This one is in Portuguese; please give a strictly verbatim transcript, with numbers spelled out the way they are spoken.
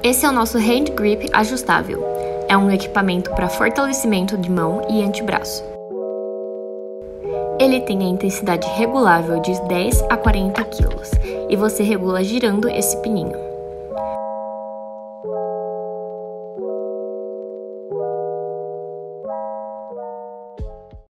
Esse é o nosso Hand Grip ajustável. É um equipamento para fortalecimento de mão e antebraço. Ele tem a intensidade regulável de dez a quarenta quilos e você regula girando esse pininho.